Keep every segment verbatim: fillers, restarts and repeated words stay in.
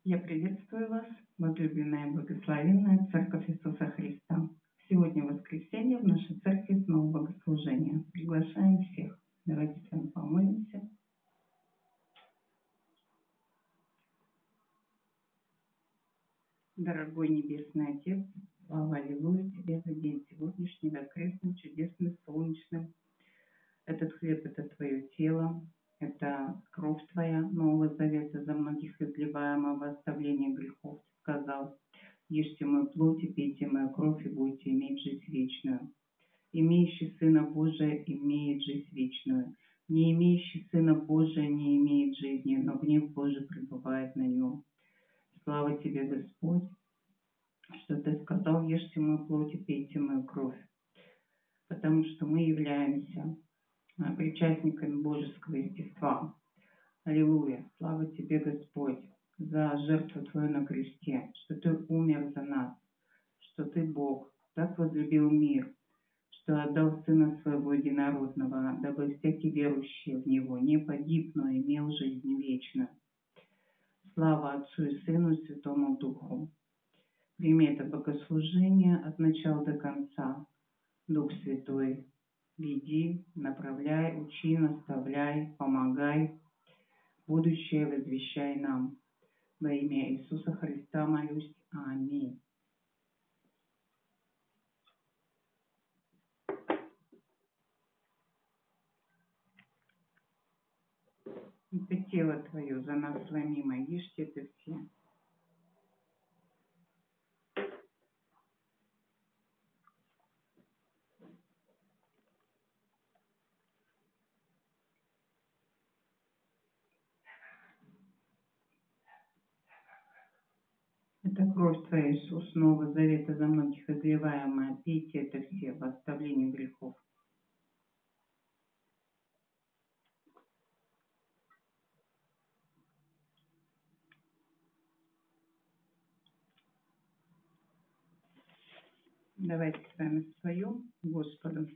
Я приветствую вас, возлюбленная и благословенная Церковь Иисуса Христа. Сегодня воскресенье, в нашей церкви снова богослужение. Приглашаем всех. Давайте с вами помолимся. Дорогой Небесный Отец, слава аллилуйя Тебе за день сегодняшний, воскресный, чудесный, солнечный. Этот хлеб – это Твое тело, это кровь Твоя, Нового Завета, за многих изливаемая во оставление грехов. Ты сказал: ешьте мою плоть и пейте мою кровь, и будете иметь жизнь вечную. Имеющий Сына Божия имеет жизнь вечную. Не имеющий Сына Божия не имеет жизни, но гнев Божий пребывает на нем. Слава Тебе, Господь, что Ты сказал: ешьте мою плоть и пейте мою кровь. Потому что мы являемся причастниками божеского естества. Аллилуйя! Слава Тебе, Господь, за жертву Твою на кресте, что Ты умер за нас, что Ты, Бог, так возлюбил мир, что отдал Сына Своего Единородного, дабы всякий верующий в Него не погиб, но имел жизнь вечную. Слава Отцу и Сыну и Святому Духу. Прими это богослужение от начала до конца. Дух Святой, веди, направляй, учи, наставляй, помогай. Будущее возвещай нам. Во имя Иисуса Христа молюсь. Аминь. Это тело Твое за нас сломимо. Ешьте это все. Это кровь Твоя, Иисус, Нового Завета, за многих изливаемая. Пейте это все в оставлении грехов. Давайте с вами споем Господу.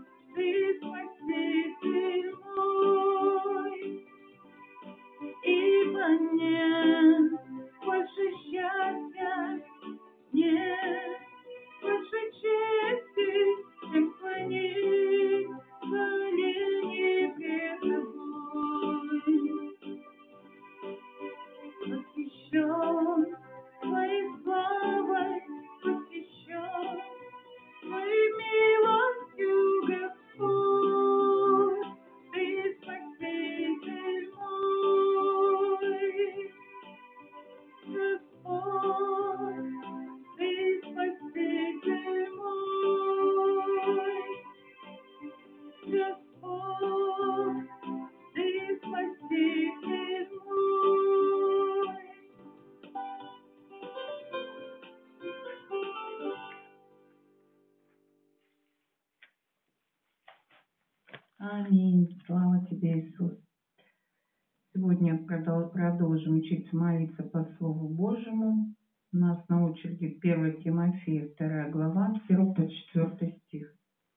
И слова нет, больше счастья нет, больше чести, чем склонить колени пред тобой. Восхищен твоей славой, восхищен твоей милостью, Господь, ты спаситель мой, Господь, ты спаситель мой, Господь, ты спаситель мой. Аминь. Слава тебе, Иисус. Сегодня продолжим учиться молиться по Слову Божьему. У нас на очереди первое Тимофея, вторая глава, с первого по четвёртый стих.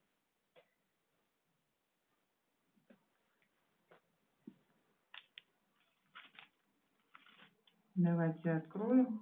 Давайте откроем.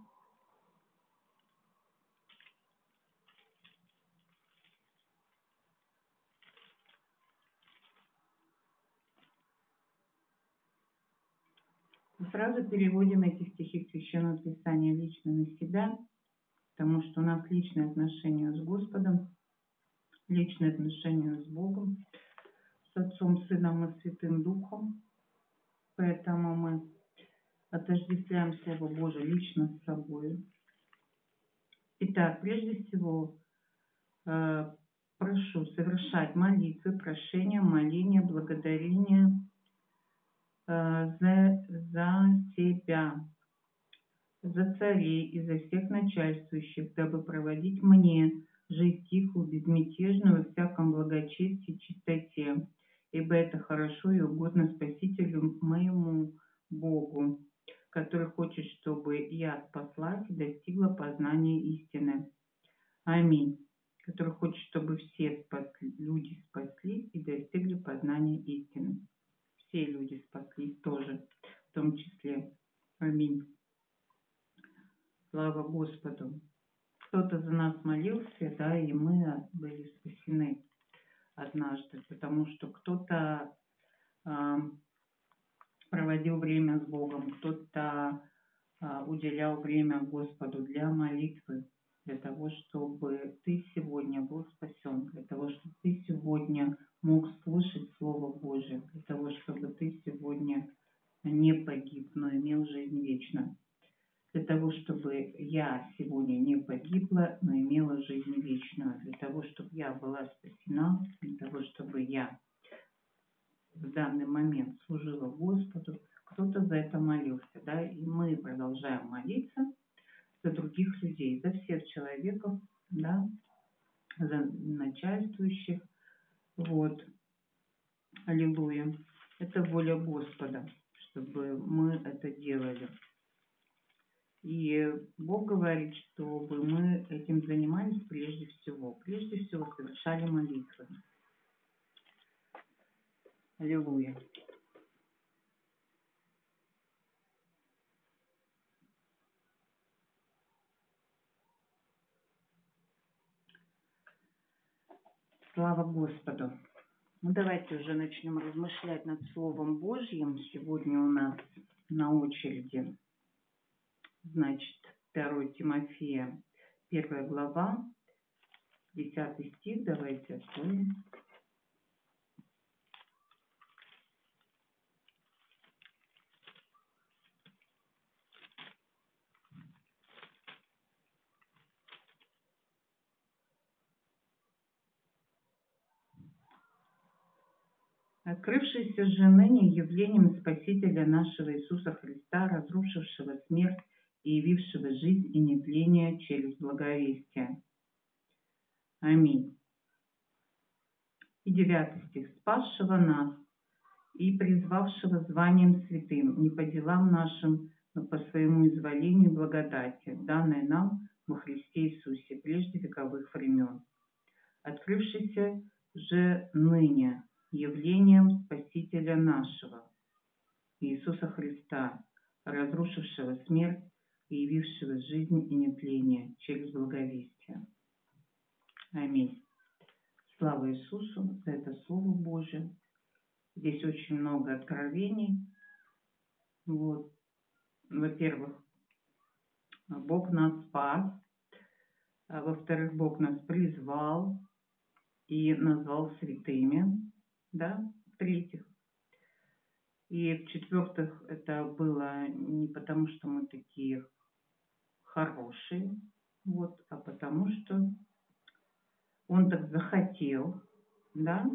И сразу переводим эти стихи Священного Писания лично на себя, потому что у нас личные отношения с Господом, личные отношения с Богом, с Отцом, Сыном и Святым Духом. Поэтому мы отождествляем Слово Божие лично с собой. Итак, прежде всего, э, прошу совершать молитвы, прошения, моления, благодарения э, за, за себя, за царей и за всех начальствующих, дабы проводить мне жизнь тихую, безмятежную, во всяком благочестии и чистоте, ибо это хорошо и угодно Спасителю моему Богу, который хочет, чтобы я спаслась и достигла познания истины. Аминь. Который хочет, чтобы все спасли, люди спаслись и достигли познания истины. Все люди спаслись тоже, в том числе. Аминь. Слава Господу. Кто-то за нас молился, да, и мы были спасены однажды, потому что кто-то э, проводил время с Богом, кто-то э, уделял время Господу для молитвы, для того, чтобы ты сегодня был спасен, для того, чтобы ты сегодня мог слышать Слово Божие, для того, чтобы ты сегодня не погиб, но имел жизнь вечную. Для того, чтобы я сегодня не погибла, но имела жизнь вечную. Для того, чтобы я была спасена. Для того, чтобы я в данный момент служила Господу. Кто-то за это молился, да, и мы продолжаем молиться за других людей, за всех человеков, да, за начальствующих. Вот. Аллилуйя. Это воля Господа, чтобы мы это делали. И Бог говорит, чтобы мы этим занимались прежде всего. Прежде всего совершали молитвы. Аллилуйя. Слава Господу. Ну, давайте уже начнем размышлять над Словом Божьим. Сегодня у нас на очереди, значит, второе Тимофея, первая глава, десятый стих. Давайте откроем. Открывшийся же ныне явлением Спасителя нашего Иисуса Христа, разрушившего смерть и явившего жизнь и нетление через благовестие. Аминь. И девятый стих. Спасшего нас и призвавшего званием святым, не по делам нашим, но по своему изволению и благодати, данной нам во Христе Иисусе прежде вековых времен. Открывшийся же ныне явлением Спасителя нашего, Иисуса Христа, разрушившего смерть и явившего жизнь и нетление через благовестие. Аминь. Слава Иисусу за это Слово Божие. Здесь очень много откровений. Вот. Во-первых, Бог нас спас. А во-вторых, Бог нас призвал и назвал святыми. Да? В-третьих. И в-четвертых, это было не потому, что мы такие хорошие, вот, а потому что Он так захотел, да,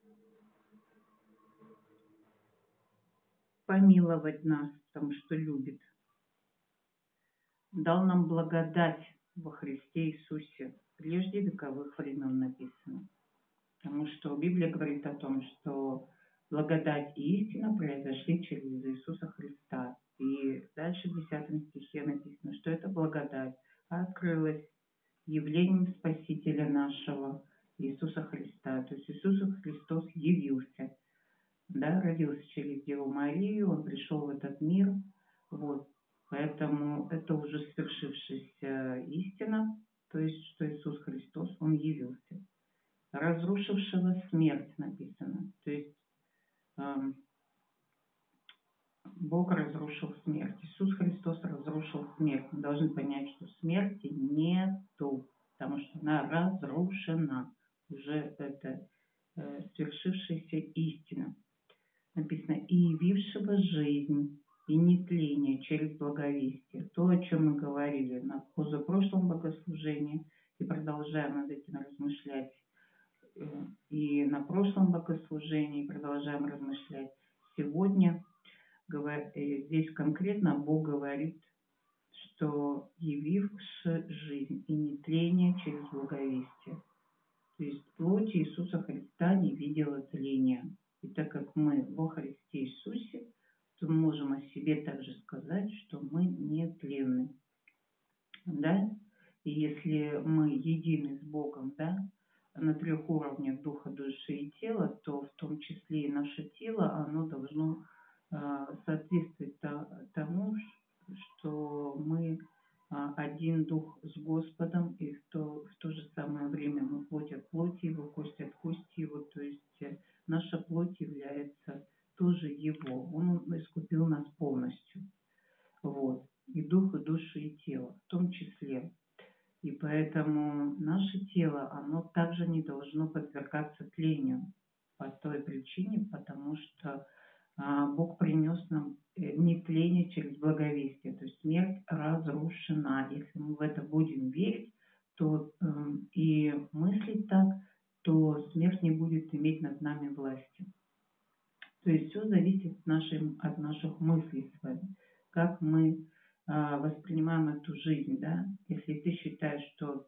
помиловать нас, потому что любит. Дал нам благодать во Христе Иисусе. Прежде вековых времен написано. Потому что Библия говорит о том, что благодать и истина произошли через Иисуса Христа. И дальше в десятом стихе написано, что это благодать открылась явлением Спасителя нашего Иисуса Христа. То есть Иисус Христос явился, да, родился через Деву Марию, Он пришел в этот мир. Вот. Поэтому это уже свершившаяся истина, то есть что Иисус Христос, Он явился. Разрушившего смерть написано. То есть э, Бог разрушил смерть. Иисус Христос разрушил смерть. Мы должны понять, что смерти нету, потому что она разрушена. Уже это э, свершившаяся истина. Написано, и явившего жизнь и нетление через благовестие. То, о чем мы говорили на позапрошлом богослужении, и продолжаем над этим размышлять и на прошлом богослужении, продолжаем размышлять. Сегодня здесь конкретно Бог говорит, что явивши жизнь и нетление через благовестие. То есть плоть Иисуса Христа не видела тления. И так как мы во Христе Иисусе, то мы можем о себе также сказать, что мы нетленны. Да? И если мы едины с Богом, да, на трех уровнях духа, души и тела, то в том числе и наше тело, оно должно э, соответствовать тому, что мы э, один дух с Господом, и в то, в то же самое время мы плоть от плоти Его, кость от кости Его, то есть э, наша плоть является тоже Его. Он искупил нас полностью. Вот. И дух, и душу, и тело в том числе. И поэтому наше тело, оно также не должно подвергаться тлению по той причине, потому что а, Бог принес нам нетление через благовестие, то есть смерть разрушена. Если мы в это будем верить, то э, и мыслить так, то смерть не будет иметь над нами власти. То есть все зависит от, нашей, от наших мыслей с вами, как мы воспринимаем эту жизнь, да, если ты считаешь, что,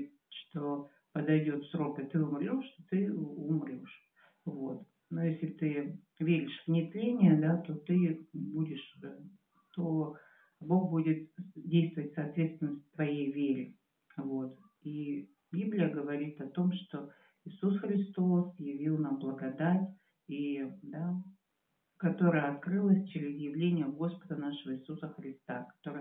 что подойдет срок, и ты умрешь, то ты умрешь, вот. Но если ты веришь в нетление, да, то ты будешь, то Бог будет действовать соответственно твоей вере, вот. И Библия говорит о том, что Иисус Христос явил нам благодать, и, да, которая открылась через явление Господа нашего Иисуса Христа, который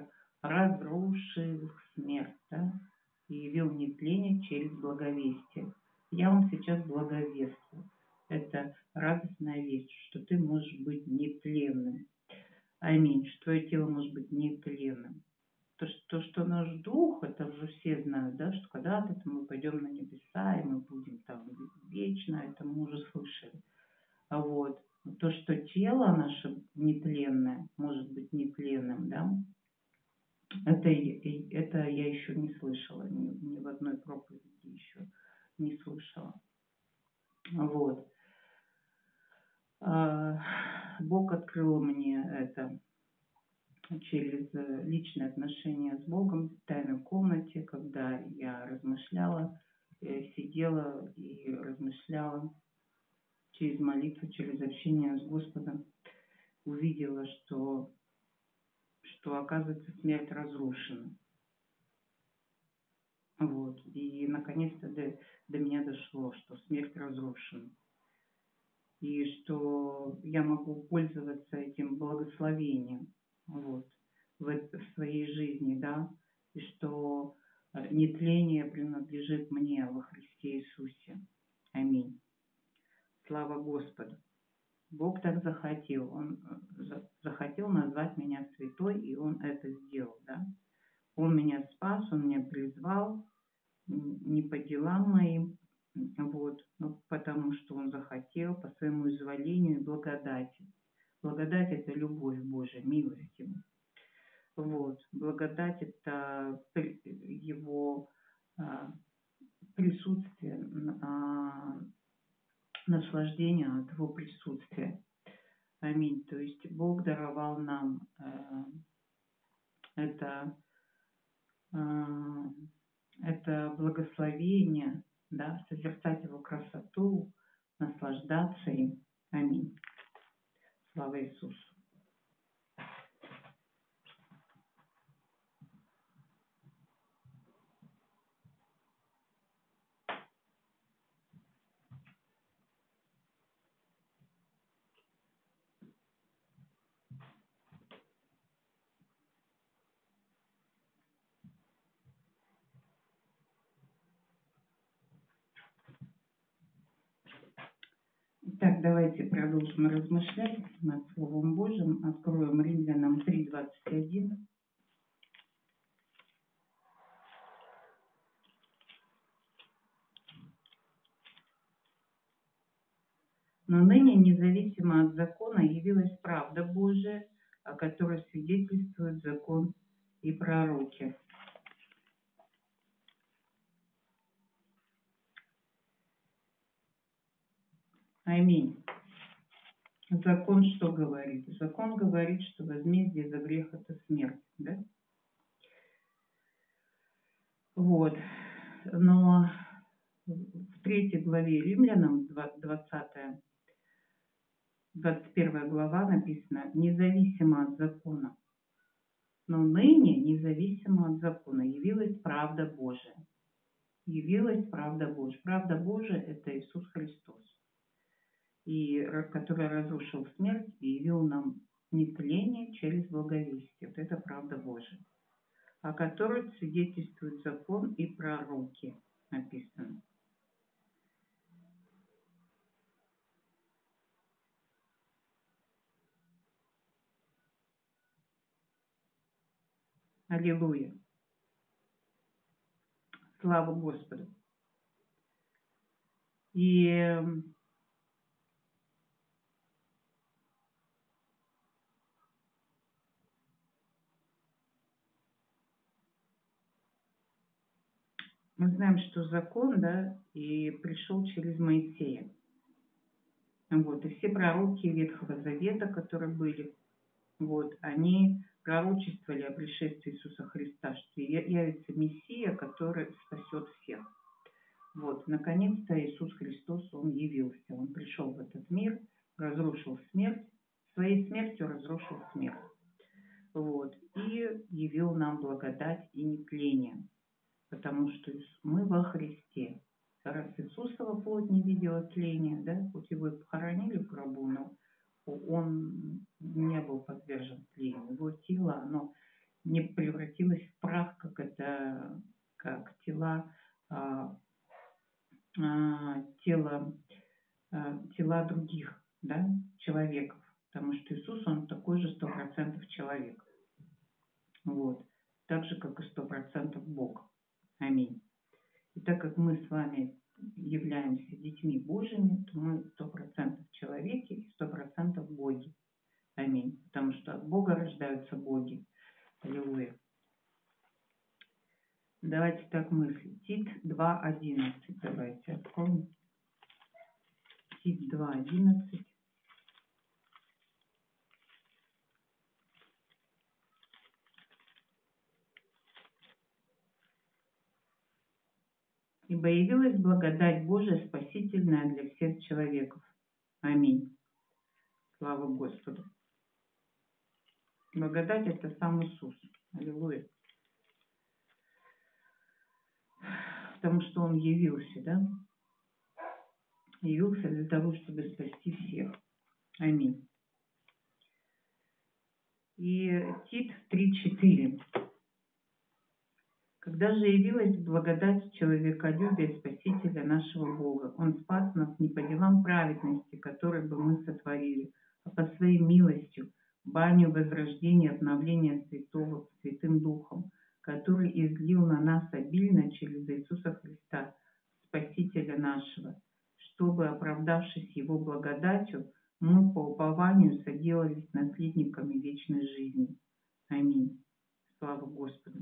разрушил смерть, да, и явил нетление через благовестие. Я вам сейчас благовествую. Это радостная весть, что ты можешь быть нетленным. Аминь. Что твое тело может быть нетленным. То, что, что наш дух, это уже все знают, да, что когда-то мы пойдем на небеса, и мы будем там вечно, это мы уже слышали. А вот. То, что тело наше нетленное, может быть нетленным, да, это, это я еще не слышала, ни, ни в одной проповеди еще не слышала. Вот. Бог открыл мне это через личные отношения с Богом в тайной комнате, когда я размышляла, сидела и размышляла через молитву, через общение с Господом, увидела, что, что оказывается, смерть разрушена. Вот. И наконец-то до, до меня дошло, что смерть разрушена. И что я могу пользоваться этим благословением. вот, в, это, в своей жизни, да, и что нетление принадлежит мне во Христе Иисусе. Аминь. Слава Господу. Бог так захотел. Он захотел назвать меня святой, и Он это сделал, да. Он меня спас, Он меня призвал, не по делам моим, вот, но потому что Он захотел, по своему изволению и благодати. Благодать – это любовь Божия, милость Ему. Вот, благодать – это Его а, присутствие, а, наслаждение от Его присутствия. Аминь. То есть Бог даровал нам э, это, э, это благословение, да, созерцать Его красоту, наслаждаться им. Аминь. Слава Иисусу. Так, давайте продолжим размышлять над Словом Божьим. Откроем Римлянам три двадцать один. Но ныне, независимо от закона, явилась правда Божия, о которой свидетельствует закон и пророки. Аминь. Закон что говорит? Закон говорит, что возмездие за грех – это смерть, да? Вот. Но в третьей главе Римлянам, двадцатая, двадцать первая глава написано: независимо от закона. Но ныне, независимо от закона, явилась правда Божия. Явилась правда Божия. Правда Божия – это Иисус Христос, и который разрушил смерть и явил нам нетление через благовестие. Вот это правда Божия, о которой свидетельствует закон и пророки, написано. Аллилуйя. Слава Господу. И мы знаем, что закон, да, и пришел через Моисея. Вот, и все пророки Ветхого Завета, которые были, вот, они пророчествовали о пришествии Иисуса Христа, что явится Мессия, который спасет всех. Вот, наконец-то Иисус Христос, Он явился, Он пришел в этот мир, разрушил смерть, своей смертью разрушил смерть. Вот, и явил нам благодать и нетление, потому что мы во Христе. Раз Иисусова плоть не видела тления, да, хоть его и похоронили в гробу, но он не был подвержен тлению. Его тело, оно не превратилось в прах, как это, как тела, а, а, тела, а, тела других, да, человеков. Потому что Иисус, он такой же сто процентов человек. Вот. Так же, как и сто процентов Бог. Аминь. И так как мы с вами являемся детьми Божьими, то мы сто процентов человеки и сто процентов боги. Аминь. Потому что от Бога рождаются боги. Аллилуйя. Давайте так мыслить. Тит два одиннадцать. Давайте откроем. Тит два одиннадцать. Ибо явилась благодать Божия спасительная для всех человеков. Аминь. Слава Господу. Благодать – это сам Иисус. Аллилуйя. Потому что Он явился, да? Явился для того, чтобы спасти всех. Аминь. И Тит три четыре. Когда же явилась благодать человеколюбия Спасителя нашего Бога, Он спас нас не по делам праведности, которые бы мы сотворили, а по Своей милостью, баню возрождения, обновления Святого Святым Духом, который излил на нас обильно через Иисуса Христа, Спасителя нашего, чтобы, оправдавшись Его благодатью, мы по упованию соделались наследниками вечной жизни. Аминь. Слава Господу.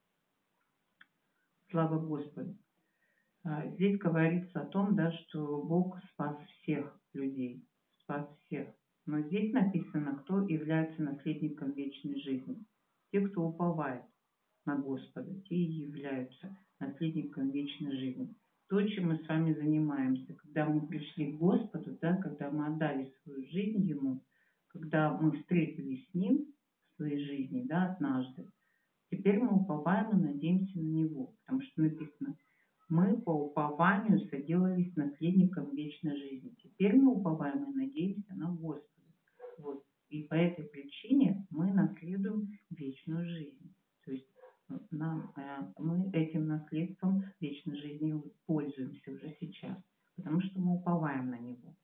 Слава Господу. Здесь говорится о том, да, что Бог спас всех людей, спас всех. Но здесь написано, кто является наследником вечной жизни. Те, кто уповает на Господа, те и являются наследником вечной жизни. То, чем мы с вами занимаемся, когда мы пришли к Господу, да, когда мы отдали свою жизнь Ему, когда мы встретились с Ним в своей жизни, да, однажды, теперь мы уповаем и надеемся на Него, потому что написано, мы по упованию соделались наследником вечной жизни. Теперь мы уповаем и надеемся на Господа. Вот. И по этой причине мы наследуем вечную жизнь. То есть нам, мы этим наследством вечной жизни пользуемся уже сейчас, потому что мы уповаем на Него.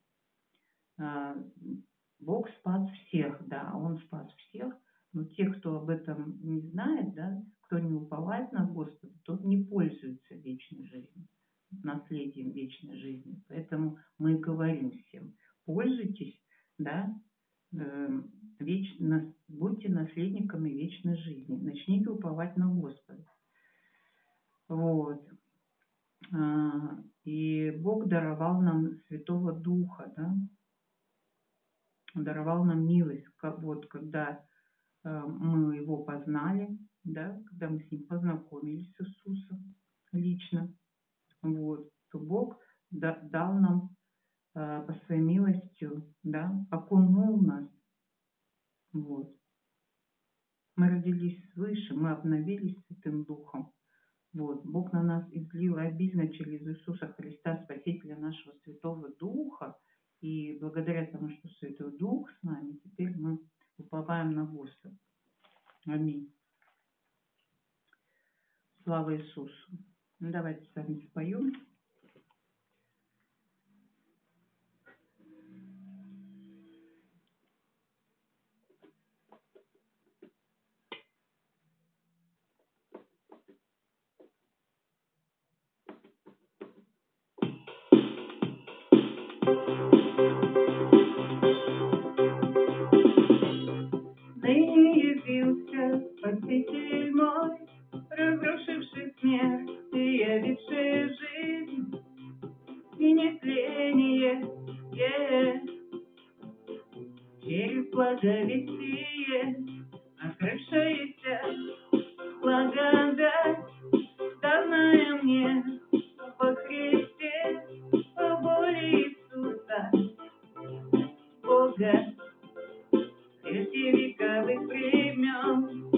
Бог спас всех, да, Он спас всех, но те, кто об этом не знает, да, кто не уповает на Господа, тот не пользуется вечной жизнью, наследием вечной жизни. Поэтому мы говорим всем, пользуйтесь, да, э, вечно, будьте наследниками вечной жизни, начните уповать на Господа. Вот. И Бог даровал нам Святого Духа, да, даровал нам милость, как вот когда э, мы его познали, да, когда мы с ним познакомились с Иисусом лично, вот, то Бог да, дал нам э, по своей милостью, да, окунул нас, вот. Мы родились свыше, мы обновились Святым Духом, вот. Бог на нас излил обильно через Иисуса Христа, Спасителя нашего Святого Духа, и благодаря тому, что Святой Дух с нами, теперь мы уповаем на Господа. Аминь. Слава Иисусу. Ну, давайте с вами споем. Ныне явился Спаситель мой, разрушивший смерть и явивший жизнь, и нетление, yeah, через благовестие, открывшееся благодать, данная мне во Христе, по воле Иисуса, Бога, прежде вековых времен,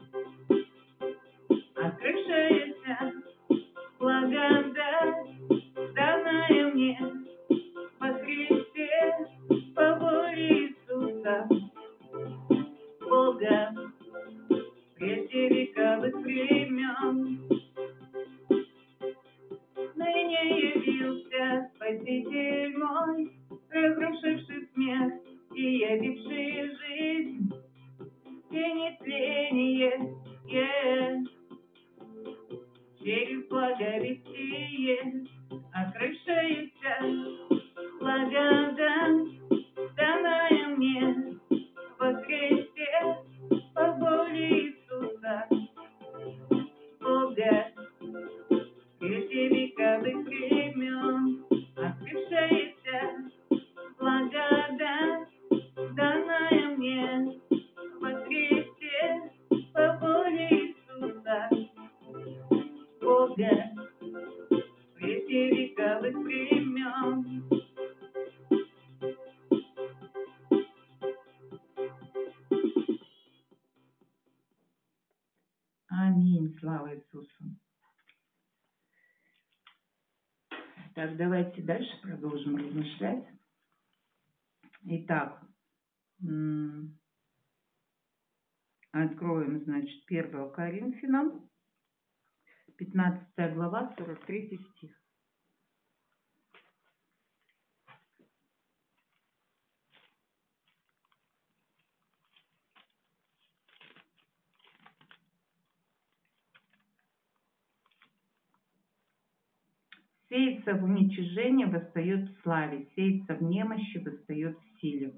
открывшаяся благодать, данная мне во Христе, по воле Иисуса, Бога, прежде вековых времен. Ныне явился Спаситель мой, разрушивший смерть и явивший жизнь, и нетление, yeah, через благовестие, открывшаяся благодать, данная мне во Христе, по воле Иисуса, Бога, прежде вековых времен, открывшаяся благодать, данная мне во Христе, по воле Иисуса, Бога, прежде вековых времен. Аминь. Слава Иисусу. Так, давайте дальше продолжим размышлять. Итак, Откроем, значит, первое Коринфянам, пятнадцатая глава, сорок третий стих. Сеется в уничижении, восстает в славе, сеется в немощи, восстает в силе.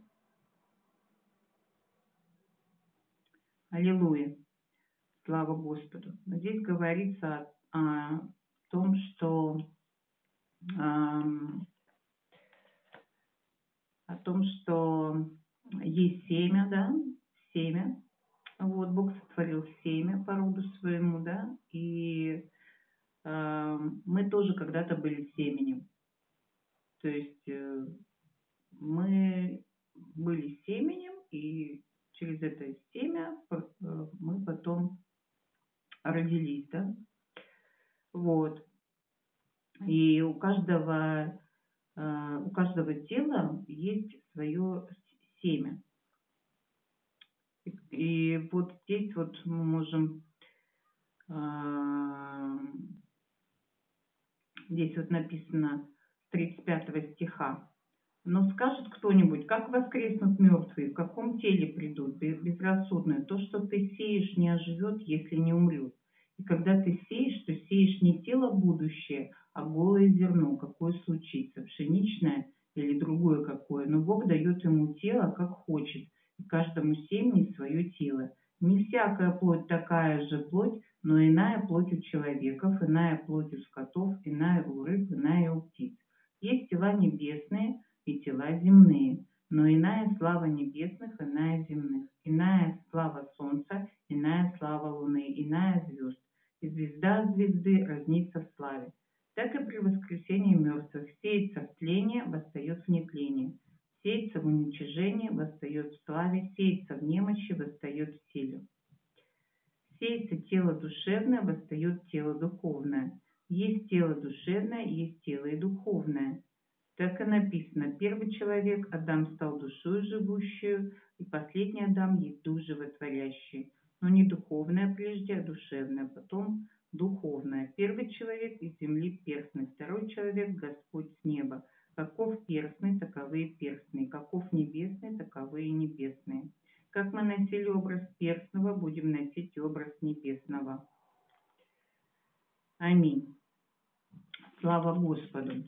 Аллилуйя. Слава Господу. Но здесь говорится о, о том, что о, о том, что есть семя, да, семя. Вот, Бог сотворил семя по роду своему, да, и э, мы тоже когда-то были семенем. То есть э, мы были семенем, и через это семя э, мы потом родились, да. Вот. И у каждого, э, у каждого тела есть свое семя. И, и вот здесь вот мы можем, э, здесь вот написано с тридцать пятого стиха. Но скажет кто-нибудь, как воскреснут мертвые, в каком теле придут, безрассудное. То, что ты сеешь, не оживет, если не умрет. И когда ты сеешь, то сеешь не тело будущее, а голое зерно, какое случится, пшеничное или другое какое. Но Бог дает ему тело, как хочет, и каждому семени свое тело. Не всякая плоть такая же плоть, но иная плоть у человеков, иная плоть у скотов, иная у рыб, иная у птиц. Есть тела небесные и тела земные, но иная слава небесных, иная земных, иная слава солнца, иная слава луны, иная звезд. И звезда от звезды разнится в славе. Так и при воскресении мертвых сеется в тление, восстает в нетление, сеется в уничижении, восстает в славе, сеется в немощи, восстает в силе. Сеется тело душевное, восстает тело духовное. Есть тело душевное, есть тело и духовное. Так и написано, первый человек, Адам, стал душою живущую, и последний Адам еду животворящий. Но не духовное прежде, а душевное, потом духовное. Первый человек из земли перстный, второй человек Господь с неба. Каков перстный, таковы и перстные, каков небесный, таковы и небесные. Как мы носили образ перстного, будем носить образ небесного. Аминь. Слава Господу.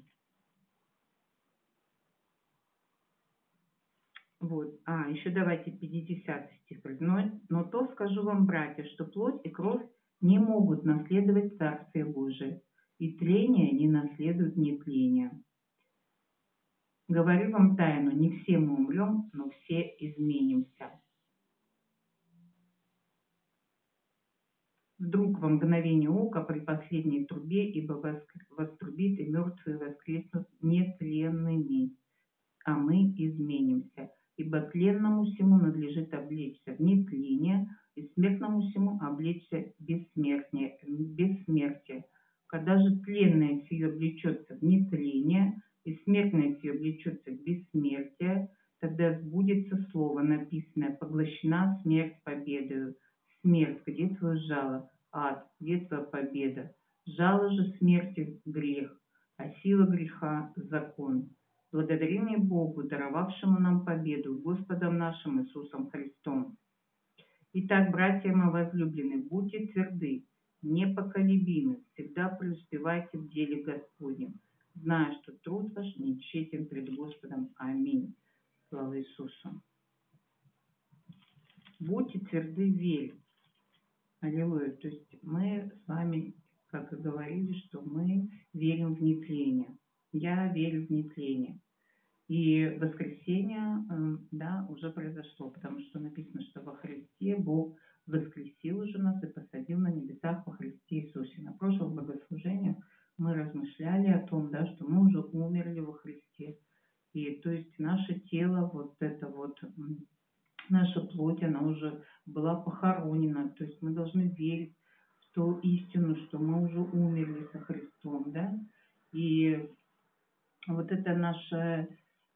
Вот. А, еще давайте пятидесятый стих. Но, но то скажу вам, братья, что плоть и кровь не могут наследовать Царствие Божие, и тление не наследует нетления. Говорю вам тайну, не все мы умрем, но все изменимся. Вдруг во мгновение ока при последней трубе, ибо вострубит, и мертвые воскреснут нетленными, а мы изменимся. Ибо тленному всему надлежит облечься в нетление, и смертному всему облечься в бессмертие. бессмертие. Когда же тленное сие облечется в нетление, и смертное сие облечется в бессмертие, тогда сбудется слово, написанное: поглощена смерть победою. Смерть, где твое жало? Ад, где твоя победа? Жало же смерти — грех, а сила греха — закон. Благодарим и Богу, даровавшему нам победу, Господом нашим Иисусом Христом. Итак, братья мои возлюбленные, будьте тверды, непоколебимы, всегда преуспевайте в деле Господнем, зная, что труд ваш не тщетен пред Господом. Аминь. Слава Иисусу. Будьте тверды в вере. Аллилуйя. То есть мы с вами, как и говорили, что мы верим в нетление. Я верю в нетление. И воскресение, да, уже произошло, потому что написано, что во Христе Бог воскресил уже нас и посадил на небесах во Христе Иисусе. На прошлом богослужении мы размышляли о том, да, что мы уже умерли во Христе. И то есть наше тело, вот это вот, наша плоть, она уже была похоронена. То есть мы должны верить в ту истину, что мы уже умерли со Христом, да. И вот это наше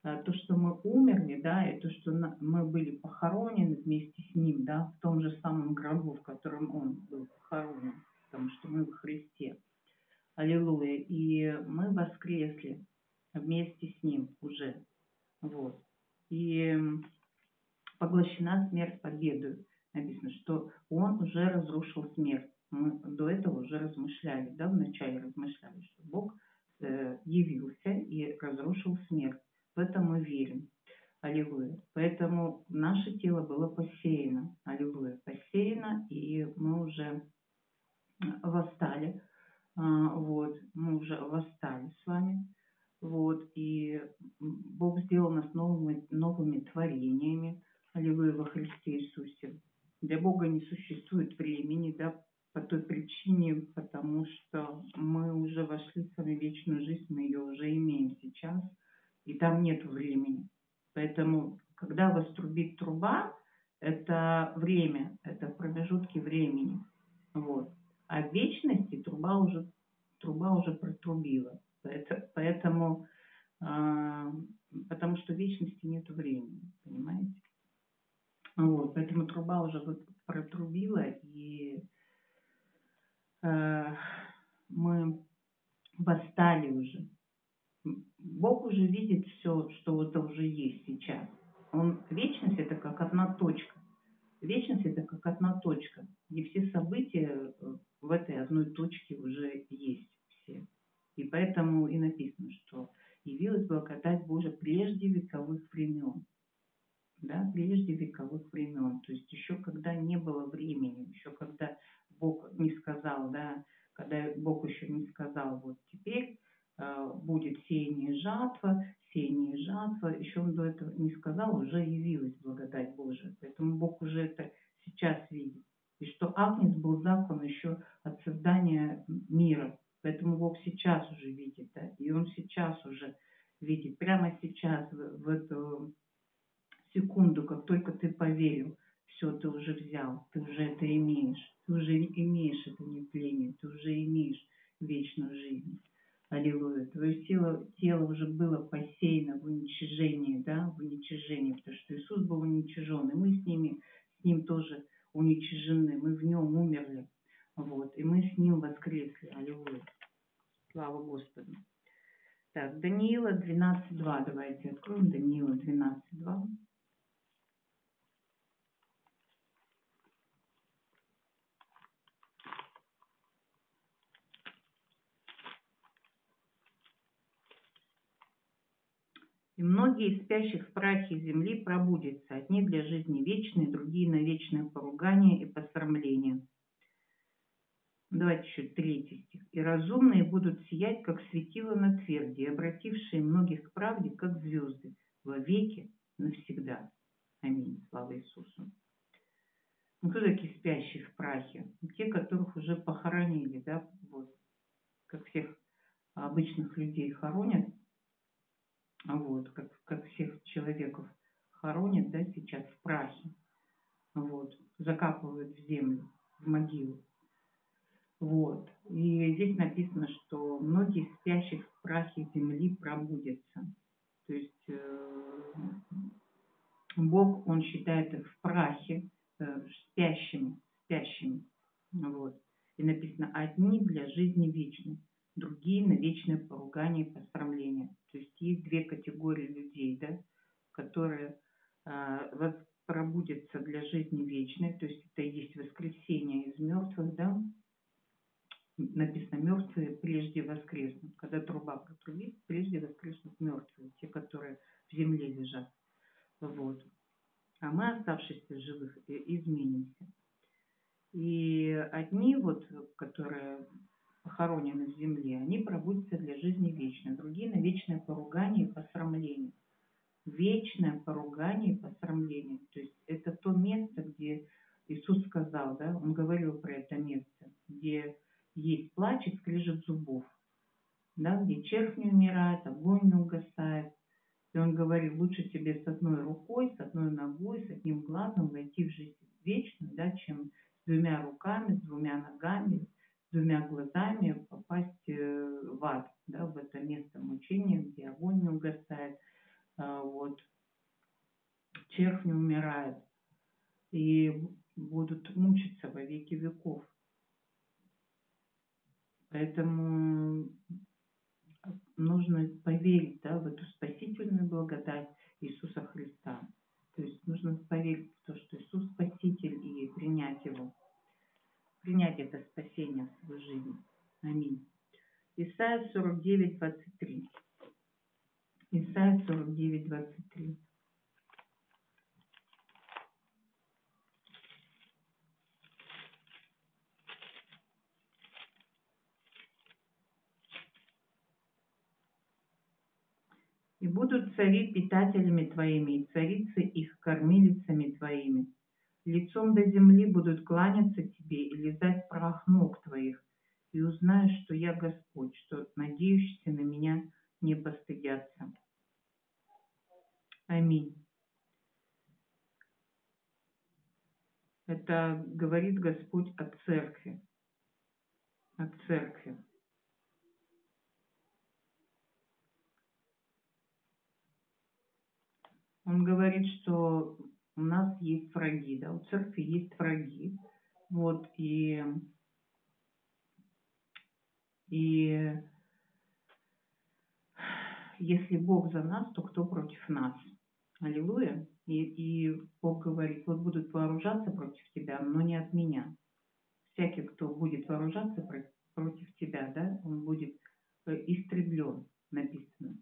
э, то, что мы умерли, да, и то, что на- мы были похоронены вместе с Ним, да, в том же самом гробу, в котором Он был похоронен, потому что мы в Христе. Аллилуйя. И мы воскресли вместе с Ним уже. Вот. И поглощена смерть победою. Написано, что Он уже разрушил смерть. Мы до этого уже размышляли, да, вначале размышляли, что Бог э, явился и разрушил смерть. В это мы верим. Аллилуйя. Поэтому наше тело было посеяно. Аллилуйя. Посеяно, и мы уже восстали. А, вот, мы уже восстали с вами. Вот, и Бог сделал нас новыми, новыми творениями. Аллилуйя, во Христе Иисусе. Для Бога не существует времени, да, по той причине, потому что мы уже вошли с вами в вечную жизнь, мы ее уже имеем сейчас, и там нет времени. Поэтому, когда вас трубит труба, это время, это промежутки времени. Вот. А в вечности труба уже, труба уже протрубила. Поэтому, поэтому а, потому что в вечности нет времени, понимаете? Вот, поэтому труба уже вот протрубила, и э, мы восстали уже. Бог уже видит все, что это уже есть сейчас. Он, вечность это как одна точка. Вечность это как одна точка, где все события в этой одной точке уже есть все. И поэтому и написано, что явилась благодать Божия прежде вековых времен. Да, прежде вековых времен. То есть еще когда не было времени, еще когда Бог не сказал, да, когда Бог еще не сказал, вот теперь э, будет сеяние и жатва, сеяние и жатва, еще Он до этого не сказал, уже явилась благодать Божия. Поэтому Бог уже это сейчас видит. И что Агнец был заклан еще от создания мира. Поэтому Бог сейчас уже видит, да, и Он сейчас уже видит, прямо сейчас, в, в эту секунду, как только ты поверил, все, ты уже взял, ты уже это имеешь, ты уже имеешь это нетление, ты уже имеешь вечную жизнь. Аллилуйя. Твое тело, тело уже было посеяно в уничижении, да, в уничижении, потому что Иисус был уничижен, и мы с ними, с Ним тоже уничижены, мы в Нем умерли, вот, и мы с Ним воскресли. Аллилуйя. Слава Господу. Так, Даниила двенадцать два, давайте откроем Даниила двенадцать два. И многие из спящих в прахе земли пробудятся, одни для жизни вечной, другие на вечное поругание и посрамление. Давайте еще третий стих. И разумные будут сиять, как светило на тверди, и обратившие многих к правде, как звезды, во веки навсегда. Аминь. Слава Иисусу. Ну, кто такие спящие в прахе? Те, которых уже похоронили, да, вот, как всех обычных людей хоронят, вот, как, как всех человеков хоронят, да, сейчас в прахе, вот, закапывают в землю, в могилу, вот, и здесь написано, что многие спящих в прахе земли пробудятся, то есть э, Бог, Он считает их в прахе э, спящими, спящими, вот, и написано, одни для жизни вечной, другие на вечное поругание и посрамление. То есть есть две категории людей, да, которые э, пробудятся для жизни вечной, то есть это и есть воскресение из мертвых, да, написано, мертвые прежде воскреснут. Когда труба протрубит, прежде воскреснут мертвые, те, которые в земле лежат. Вот. А мы, оставшиеся живых, изменимся. И одни, вот, которые похоронены в земле, они пробудятся для жизни вечной, другие на вечное поругание и посрамление. Вечное поругание и посрамление. То есть это то место, где Иисус сказал, да, Он говорил про это место, где есть плач и скрежет зубов, да, где червь не умирает, огонь не угасает. И Он говорил, лучше тебе с одной рукой, с одной ногой, с одним глазом войти в жизнь вечную, да, чем с двумя руками, с двумя ногами, с двумя глазами попасть в ад, да, в это место мучения, где огонь не угасает, а, вот, червь не умирает, и будут мучиться во веки веков. Поэтому нужно поверить, да, в эту спасительную благодать Иисуса Христа. То есть нужно поверить в то, что Иисус Спаситель, и принять Его, принять это спасение в свою жизнь. Аминь. Исайя сорок девять, двадцать три. Исайя сорок девять, двадцать три. «И будут цари питателями твоими, и царицы их кормилицами твоими. Лицом до земли будут кланяться тебе и лизать прах ног твоих, и узнаешь, что я Господь, что надеющиеся на меня не постыдятся». Аминь. Это говорит Господь о церкви. О церкви. Он говорит, что у нас есть враги, да, у церкви есть враги. Вот, и, и если Бог за нас, то кто против нас? Аллилуйя. И, и Бог говорит, вот будут вооружаться против тебя, но не от меня. Всякий, кто будет вооружаться против, против тебя, да, он будет истреблен, написано.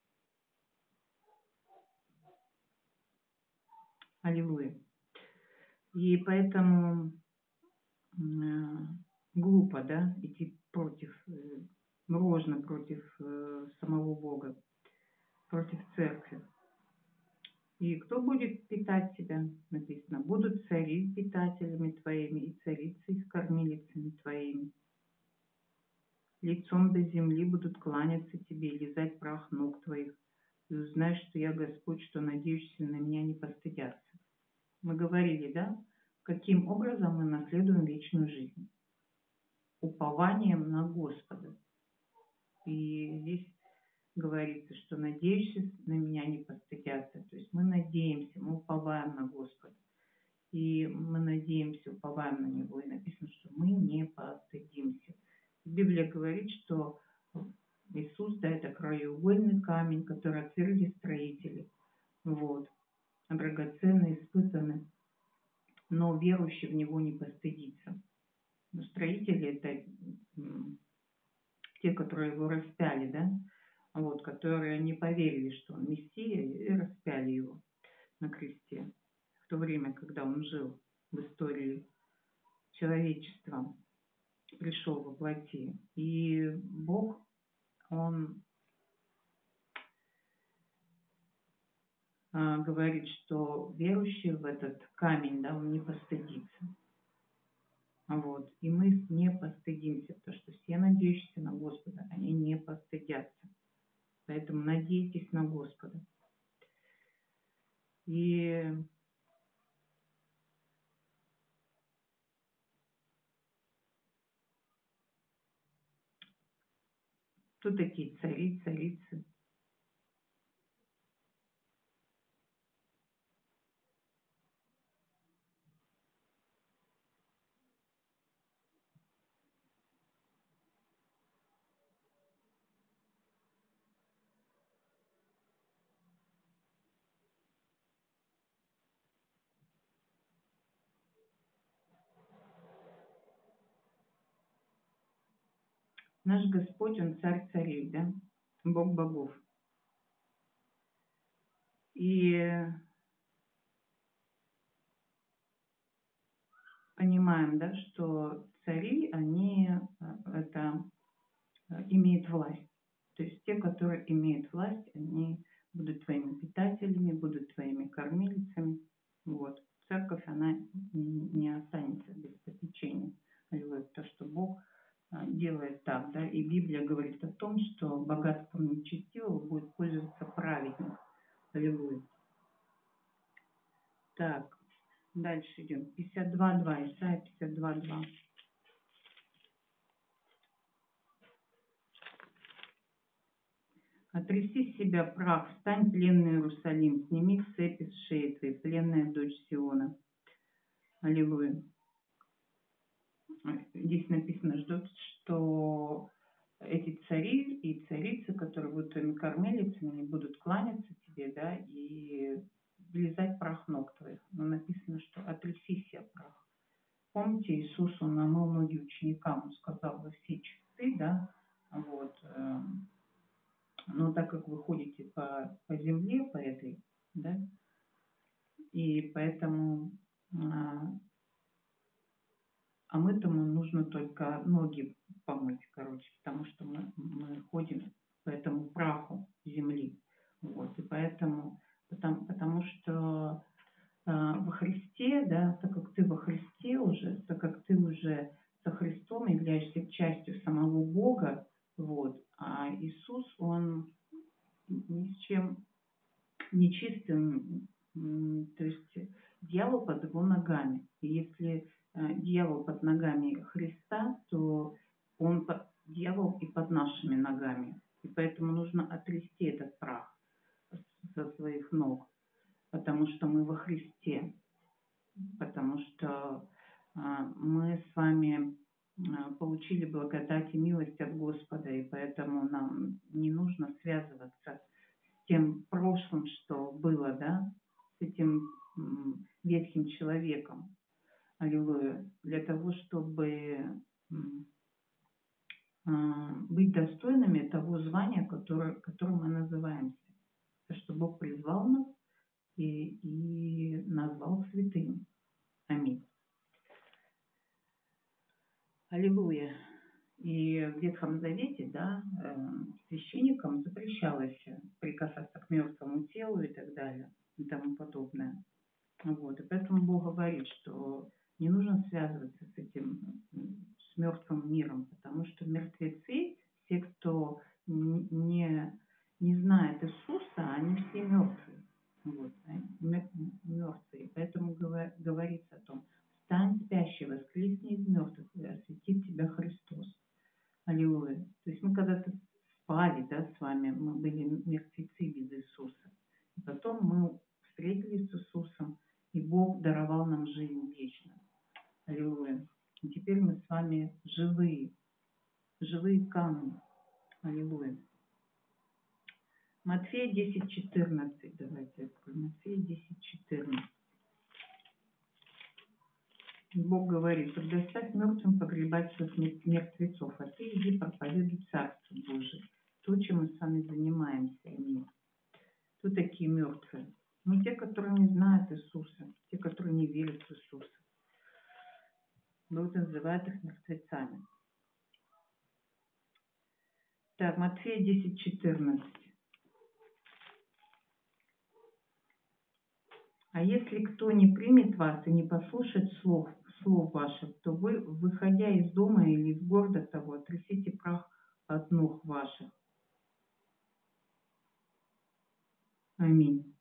Аллилуйя. И поэтому э, глупо, да, идти против, э, ложно против э, самого Бога, против церкви. И кто будет питать тебя, написано, будут цари питателями твоими, и царицы их кормилицами твоими. Лицом до земли будут кланяться тебе и лизать прах ног твоих. И узнаешь, что я Господь, что надеющиеся на меня не постыдятся. Мы говорили, да, каким образом мы наследуем вечную жизнь? Упованием на Господа. И здесь говорится, что надеющиеся на меня не постыдятся. То есть мы надеемся, мы уповаем на Господа. И мы надеемся, уповаем на Него. И написано, что мы не постыдимся. Библия говорит, что Иисус, да, это краеугольный камень, который отвергли строители. Вот. Драгоценный, испытанный. Но верующий в Него не постыдится. Но строители это те, которые Его распяли, да, вот, которые не поверили, что Он Мессия, и распяли Его на кресте. В то время, когда Он жил в истории человечества, пришел во плоти. И Бог, Он а, говорит, что верующий в этот камень, да, он не постыдится. Вот. И мы не постыдимся, потому что все надеющиеся на Господа, они не постыдятся. Поэтому надейтесь на Господа. И кто такие цари, царицы? Наш Господь, Он царь царей, да? Бог богов. И понимаем, да, что цари, они это имеют власть. То есть те, которые имеют власть, они будут твоими питателями, будут твоими кормилицами. Вот. Церковь, она не останется без попечения. То, что Бог делает так, да, и Библия говорит о том, что богатством нечестивого будет пользоваться праведник. Аллилуйя. Так, дальше идем. пятьдесят два два, Исайя пятьдесят два два. Отряси с себя прах, встань, пленный Иерусалим, сними цепи с шеи твоей, пленная дочь Сиона. Аллилуйя. Здесь написано, ждут, что эти цари и царицы, которые будут твоими кормилицами, они будут кланяться тебе, да, и влезать прах ног твоих. Но написано, что отряси себя прах. Помните, Иисус, он омыл ноги ученикам, он сказал, вы все чисты, да, вот, э, но так как вы ходите по, по земле, по этой, да, и поэтому а, а мытому нужно только ноги помыть, короче, потому что мы, мы ходим по этому праху земли, вот, и поэтому, потому, потому что а, во Христе, да, так как ты во Христе уже, так как ты уже со Христом являешься частью самого Бога, вот, а Иисус, он ни с чем нечистым, то есть дьявол под его ногами. И если э, дьявол под ногами Христа, то он под, дьявол и под нашими ногами. И поэтому нужно отрясти этот прах со своих ног, потому что мы во Христе, потому что э, мы с вами э, получили благодать и милость от Господа, и поэтому нам не нужно связываться тем прошлым, что было, да, с этим м, ветхим человеком. Аллилуйя. Для того, чтобы м, а, быть достойными того звания, которое, которым мы называемся. Потому что Бог призвал нас и, и назвал святыми. Аминь. Аллилуйя. И в Ветхом Завете, да, э, священникам запрещалось прикасаться к мертвому телу и так далее и тому подобное. Вот. И поэтому Бог говорит, что не нужно связываться с этим, с мертвым миром, потому что мертвецы, те, кто не, не знает Иисуса, они все мертвые. Вот. Мертвые. Поэтому говорится о том, встань, спящий, воскликни из мертвых, и осветит тебя Христос. Аллилуйя. То есть мы когда-то спали, да, с вами, мы были мертвецы без Иисуса. И потом мы встретились с Иисусом, и Бог даровал нам жизнь вечную. Аллилуйя. И теперь мы с вами живые, живые камни. Аллилуйя. Матфея десять четырнадцать. Давайте откроем. Матфея десять четырнадцать. Бог говорит, предоставь мертвым погребать своих мертвецов, а ты иди проповедуй Царство Божие. То, чем мы с вами занимаемся. Аминь. Кто такие мертвые? Ну, те, которые не знают Иисуса, те, которые не верят в Иисуса. Бог называет их мертвецами. Так, Матфея десять четырнадцать. А если кто не примет вас и не послушает слов, слов ваших, то вы, выходя из дома или из города того, трясите прах от ног ваших. Аминь.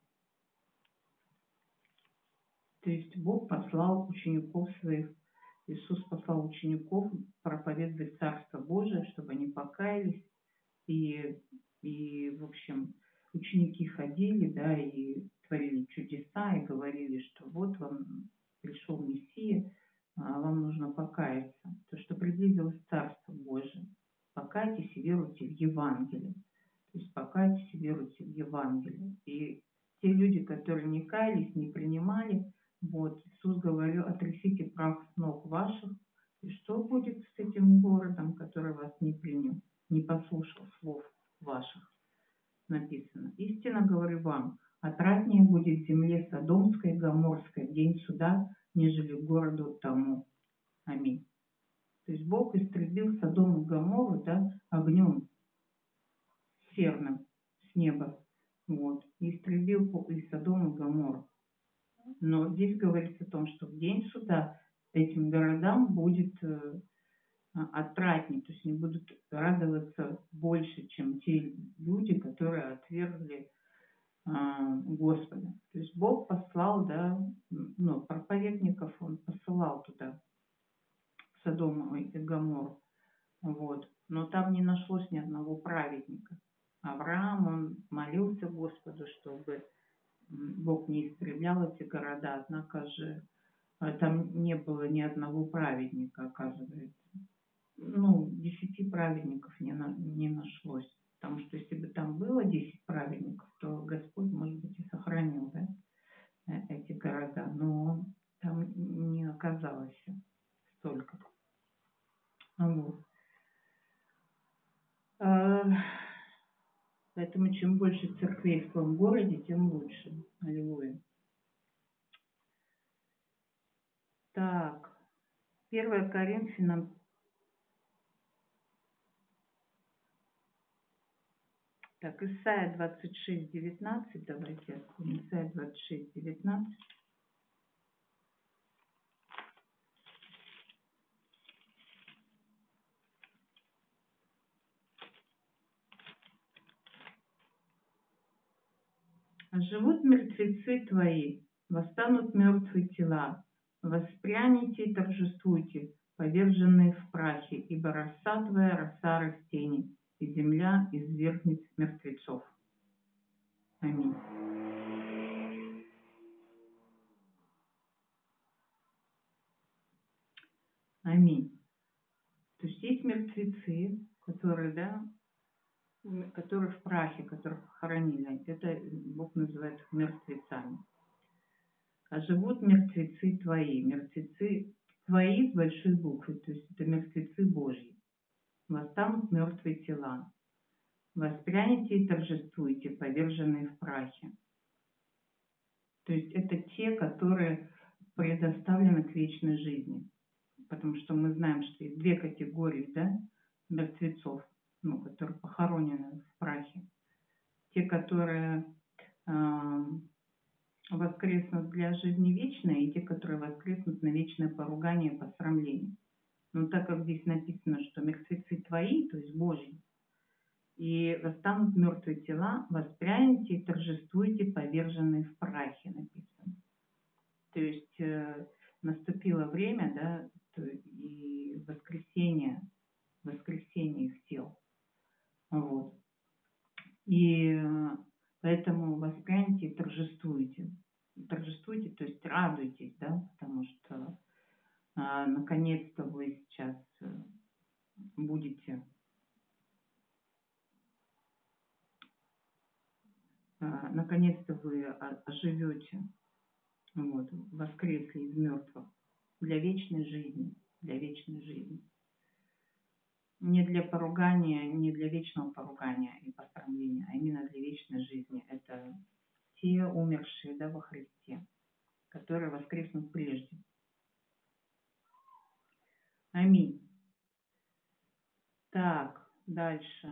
То есть Бог послал учеников своих, Иисус послал учеников проповедовать Царство Божие, чтобы они покаялись. И, и в общем, ученики ходили, да, и творили чудеса, и говорили, что вот вам пришел Мессия, а вам нужно покаяться. То, что приблизилось Царство Божие. Покайтесь и веруйте в Евангелие. То есть покайтесь и веруйте в Евангелие. И те люди, которые не каялись, не принимали, вот, Иисус говорил, отрясите прах с ног ваших. И что будет с этим городом, который вас не принял, не послушал слов ваших? Написано. Истинно говорю вам, отраднее будет земле Содомской и Гоморской в день суда, нежели городу тому. Аминь. То есть Бог истребил Содом и Гоморру, да, огнем серным с неба. Вот. И истребил и Содом и Гоморру. Но здесь говорится о том, что в день суда этим городам будет э, отраднее, то есть они будут радоваться больше, чем те люди, которые отвергли э, Господа. То есть Бог послал, да, ну, проповедников Он посылал туда, в Содом и Гоморру, вот. Но там не нашлось ни одного праведника. Авраам, он молился Господу, чтобы Бог не истреблял эти города, однако же там не было ни одного праведника, оказывается. Ну, десяти праведников не, на, не нашлось. Потому что если бы там было десять праведников, то Господь, может быть, и сохранил, да, эти города. Но там не оказалось столько. Вот. Поэтому чем больше церквей в том городе, тем лучше. Аллилуйя. Так, первое Коринфянам, так, Исайя двадцать шесть, девятнадцать, давайте откроем, Исайя двадцать шесть, девятнадцать. Живут мертвецы твои, восстанут мертвые тела, воспряните и торжествуйте, поверженные в прахе, ибо роса твоя, роса растений, и земля извергнет мертвецов. Аминь. Аминь. То есть есть мертвецы, которые, да, которые в прахе, которых похоронили. Это Бог называет их мертвецами. А живут мертвецы твои, мертвецы твои с большой буквы, то есть это мертвецы Божьи. Восстанут мертвые тела. Воспряните и торжествуйте, поверженные в прахе. То есть это те, которые предоставлены к вечной жизни. Потому что мы знаем, что есть две категории, да, мертвецов, ну, которые похоронены в прахе. Те, которые э, воскреснут для жизни вечной, и те, которые воскреснут на вечное поругание и посрамление. Но так как здесь написано, что мертвецы твои, то есть Божьи, и восстанут мертвые тела, воспряните и торжествуйте, поверженные в прахе, написано. То есть э, наступило время, да, то, и воскресение, воскресение их тел. Вот. И э, поэтому воспряните и торжествуйте. Торжествуйте, то есть радуйтесь, да, потому что э, наконец-то вы сейчас э, будете наконец-то вы оживете, вот, воскресли из мертвых для вечной жизни, для вечной жизни. Не для поругания, не для вечного поругания и посрамления, а именно для вечной жизни. Это те умершие, да, во Христе, которые воскреснут прежде. Аминь. Так, дальше.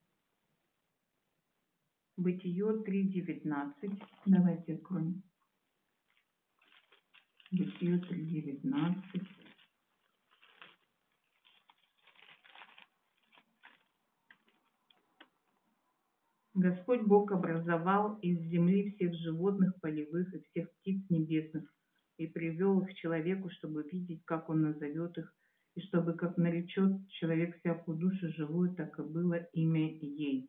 Бытие три девятнадцать. Давайте откроем. Бытие три девятнадцать. Господь Бог образовал из земли всех животных полевых и всех птиц небесных и привел их к человеку, чтобы видеть, как он назовет их, и чтобы, как наречет человек всякую душу живую, так и было имя ей.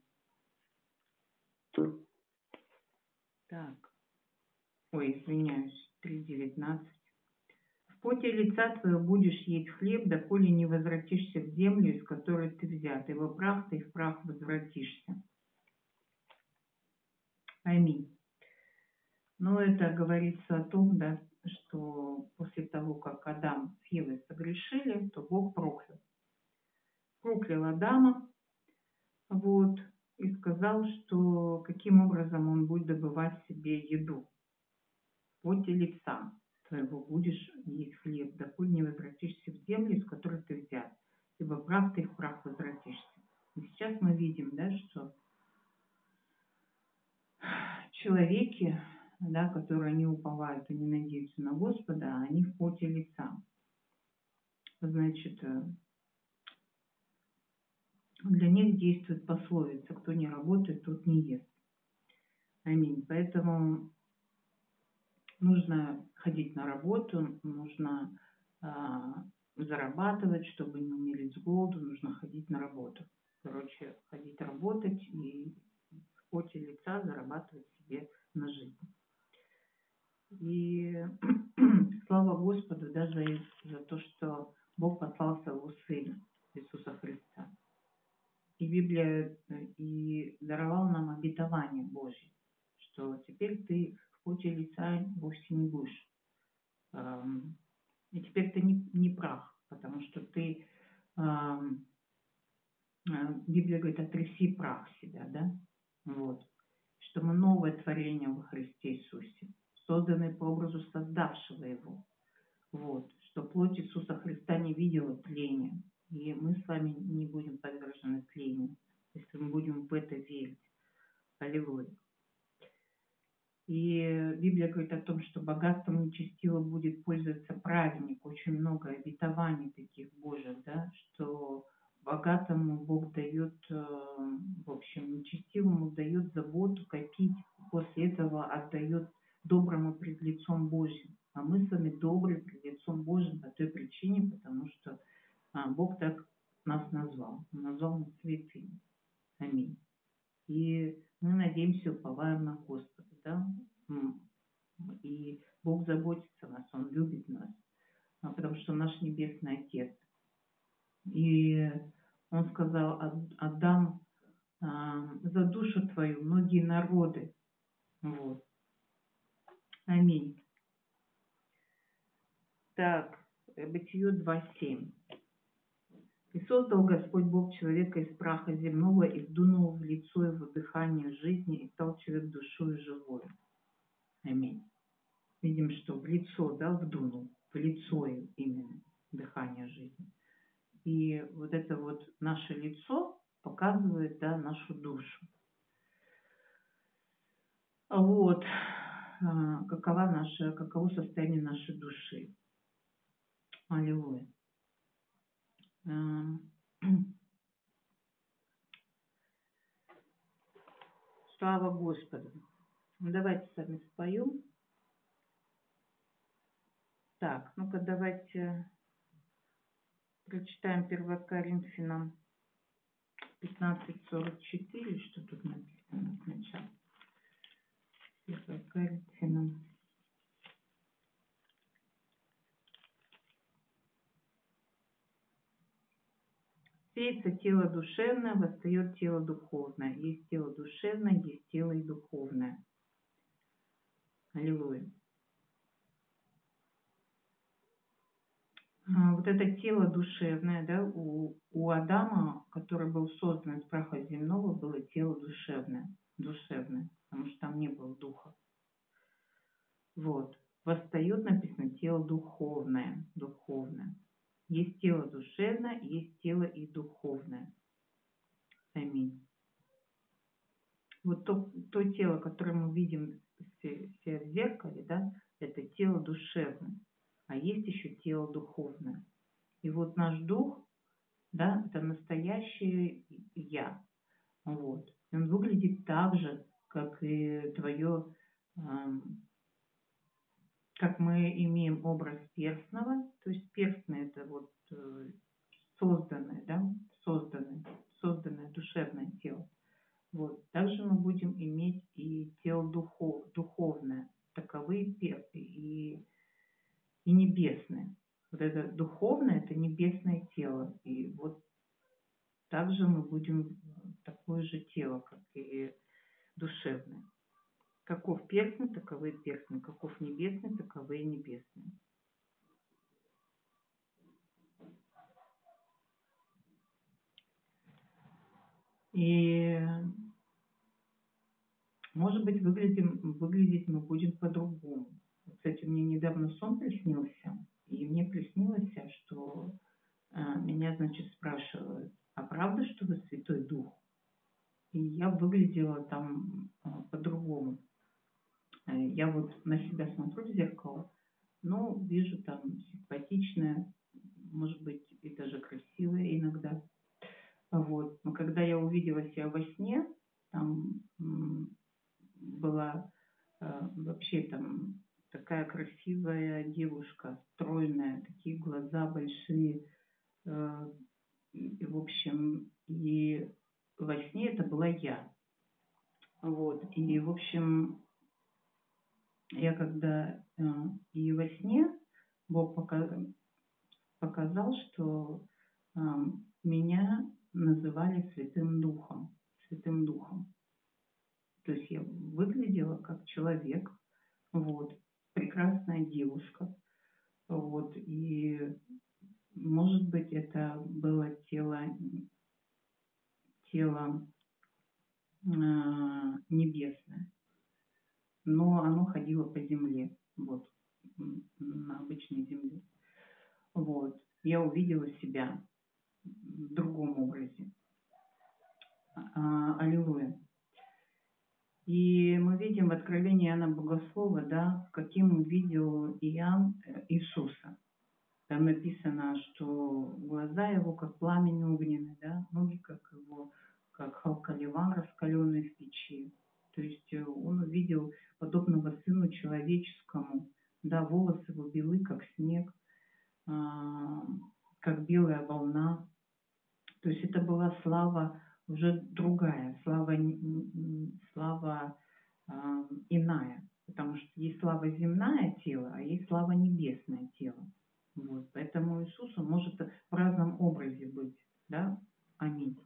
Так. Ой, извиняюсь. три девятнадцать. В поте лица твоего будешь есть хлеб, доколе не возвратишься в землю, из которой ты взят, и во прах ты и в прах возвратишься. Аминь. Но это говорится о том, да, что после того, как Адам с Евой согрешили, то Бог проклял. Проклял Адама, вот, и сказал, что каким образом он будет добывать себе еду. В поте лица твоего будешь есть хлеб, доколе не возвратишься в землю, из которой ты взят, ибо прах ты и в прах возвратишься. И сейчас мы видим, да, что человеки, да, которые не уповают и не надеются на Господа, они в поте лица. Значит, для них действует пословица: кто не работает, тот не ест. Аминь. Поэтому нужно ходить на работу, нужно а, зарабатывать, чтобы не умереть с голоду, нужно ходить на работу. короче, ходить работать и в поте лица зарабатывать себе на жизнь. И слава Господу даже за то, что Бог послал своего Сына Иисуса Христа. И Библия и даровал нам обетование Божье, что теперь ты в поте лица вовсе не будешь. И теперь ты не, не прах, потому что ты, Библия говорит, отряси прах себя, да? Вот. Что мы новое творение во Христе Иисусе, созданные по образу создавшего его. Вот. Что плоть Иисуса Христа не видела тления. И мы с вами не будем подвержены тлению, если мы будем в это верить. Аллилуйя. И Библия говорит о том, что богатством нечестиво будет пользоваться праведник. Очень много обетований таких Божьих, да, что богатому Бог дает, в общем, нечестивому дает заботу копить, после этого отдает доброму пред лицом Божьим. А мы с вами добрые пред лицом Божьим по той причине, потому что а, Бог так нас назвал. Он назвал нас святыми. Аминь. И мы надеемся, уповаем на Господа, да? И Бог заботится о нас, Он любит нас, потому что Он наш Небесный Отец. И Он сказал, отдам за душу твою многие народы. Вот. Аминь. Так, Бытие два семь. И создал Господь Бог человека из праха земного, и вдунул в лицо его дыхание жизни, и стал человек душою живой. Аминь. Видим, что в лицо, да, вдунул, в лицо именно дыхание жизни. И вот это вот наше лицо показывает, да, нашу душу. Вот, какова наша, каково состояние нашей души. Аллилуйя. Слава Господу. Давайте с вами споем. Так, ну-ка давайте прочитаем первое Коринфянам пятнадцать сорок четыре, что тут написано сначала. первое Коринфянам. Сеется тело душевное, восстает тело духовное. Есть тело душевное, есть тело и духовное. Аллилуйя. Вот это тело душевное, да, у, у Адама, который был создан из праха земного, было тело душевное, душевное, потому что там не было духа. Вот. Восстает, написано, тело духовное, духовное. Есть тело душевное, есть тело и духовное. Аминь. Вот то, то тело, которое мы видим все, все в зеркале, да, это тело душевное. А есть еще тело духовное. И вот наш дух, да, это настоящее я. Вот. И он выглядит так же, как и твое, э, как мы имеем образ перстного. То есть перстное это вот э, созданное, да, созданное, созданное душевное тело. Вот. Также мы будем иметь и тело духов, духовное, таковые персты и и небесное. Вот это духовное, это небесное тело. И вот также мы будем такое же тело, как и душевное. Каков перстный, таковы перстные. Каков небесный, таковы небесные. И, может быть, выглядим, выглядеть мы будем по-другому. Кстати, мне недавно сон приснился, и мне приснилось, что э, меня, значит, спрашивают, а правда, что вы Святой Дух? И я выглядела там э, по-другому. Я вот на себя смотрю в зеркало, но вижу там симпатичная, может быть, и даже красивая иногда. Вот. Но когда я увидела себя во сне, там была э, вообще там такая красивая девушка, стройная, такие глаза большие. Э, и, в общем, И во сне это была я. Вот. И, в общем, я когда э, и во сне Бог показал, показал, что э, меня называли Святым Духом. Святым Духом. То есть я выглядела как человек, вот, прекрасная девушка, вот, и, может быть, это было тело, тело э, небесное, но оно ходило по земле, вот, на обычной земле. Вот, я увидела себя в другом образе. А, аллилуйя. И мы видим в Откровении Иоанна Богослова, да, каким увидел Иоанн Иисуса. Там написано, что глаза его как пламень огненный, да, ноги как его, как халкаливан, раскаленный в печи. То есть он увидел подобного сыну человеческому, да, волосы его белы, как снег, как белая волна. То есть это была слава уже другая, слава, слава э, иная, потому что есть слава земное тело, а есть слава небесное тело. Вот. Поэтому Иисус, он может в разном образе быть, да? Аминь.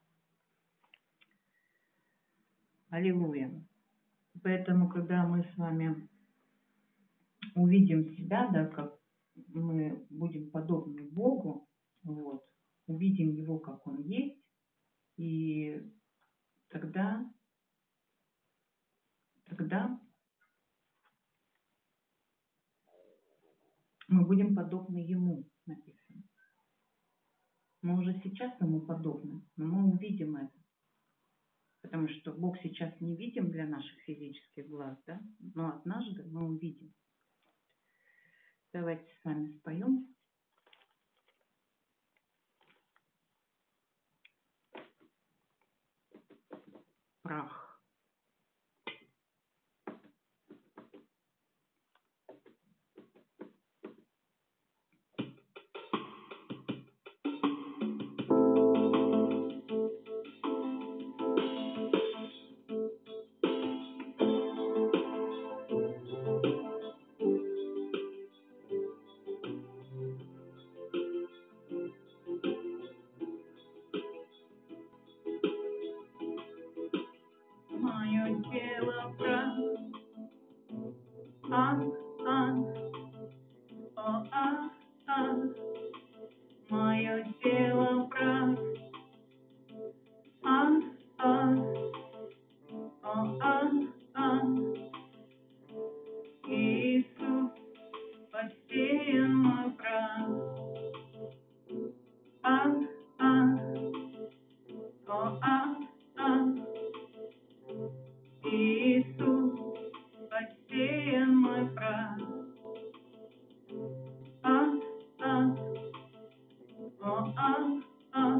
Аллилуйя. Поэтому, когда мы с вами увидим себя, да, как мы будем подобны Богу, вот, увидим Его, как Он есть, и тогда, тогда мы будем подобны Ему, написано. Мы уже сейчас Ему подобны, но мы увидим это. Потому что Бог сейчас не видим для наших физических глаз, да? Но однажды мы увидим. Давайте с вами споем. Прах. Мое тело прах. А, а, о, а, а. Мое тело прах. А, а, о, а, а. Иисус, посеян мой прах. А, а, о, а, а. Иисус, посеян мой прах. А, а, о, а, а.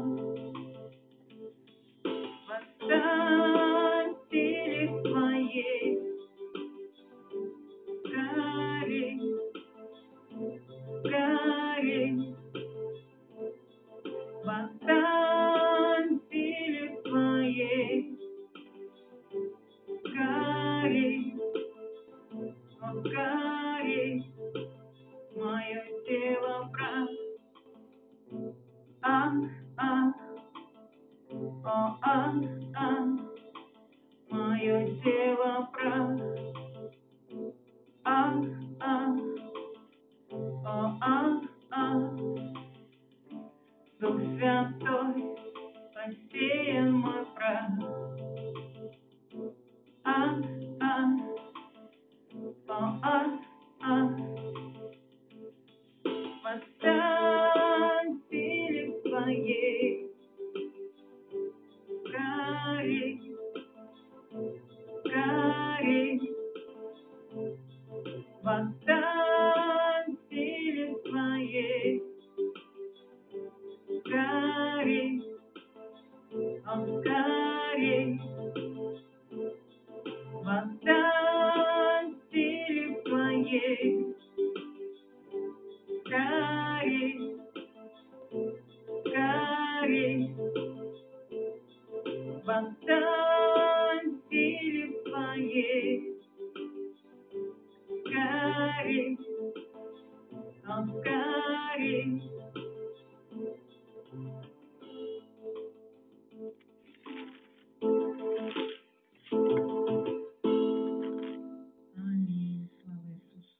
Восстань в силе своей, гори, гори. Восстань в силе своей, гори, о, гори. Мое тело прах. А, а, о, а, а. Мое тело прах. А, а, о, а, а. Дух Святой, посеян мой прах. А, а, о, а, а. Восстань в силе своей, гори, гори. Восстань в силе своей, гори, о, гори. Восстань в силе своей, гори, гори. восстань в силе своей, скорей, он скорей. Аминь. Слава Иисусу.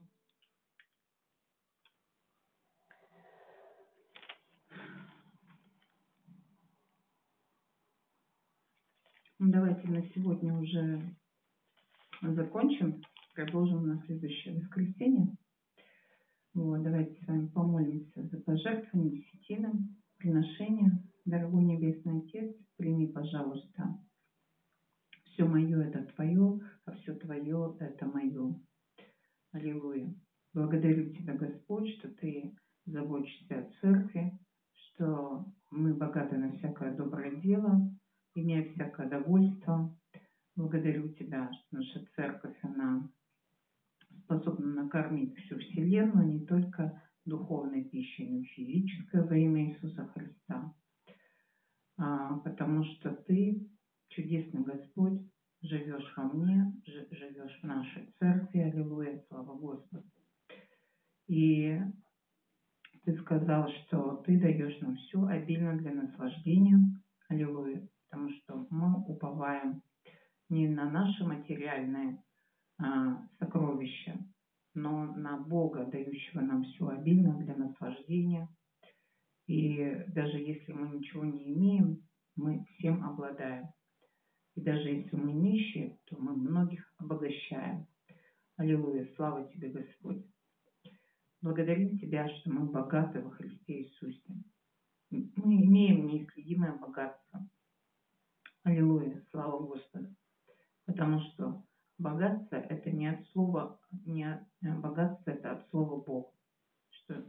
Ну, давайте на сегодня уже закончим, продолжим на следующее воскресенье. Вот, давайте с вами помолимся за пожертвование десятины, приношения. Дорогой Небесный Отец, прими, пожалуйста, все мое это Твое, а все Твое это мое. Аллилуйя. Благодарю Тебя, Господь, что Ты заботишься о церкви, что мы богаты на всякое доброе дело, имея всякое довольство. Благодарю Тебя, что наша церковь, она способна накормить всю вселенную, не только духовной пищей, но и физической во имя Иисуса Христа. А, потому что Ты, чудесный Господь, живешь во мне, живешь в нашей церкви. Аллилуйя, слава Господу. И Ты сказал, что Ты даешь нам все обильно для наслаждения. Аллилуйя. Потому что мы уповаем не на наши материальные а, сокровища, но на Бога, дающего нам все обильно для наслаждения. И даже если мы ничего не имеем, мы всем обладаем. И даже если мы нищие, то мы многих обогащаем. Аллилуйя, слава Тебе, Господь. Благодарим Тебя, что мы богаты во Христе Иисусе. Мы имеем неисследимое богатство. Аллилуйя, слава Господу. Потому что богатство это не от слова, не от, богатство это от слова Бог. Что,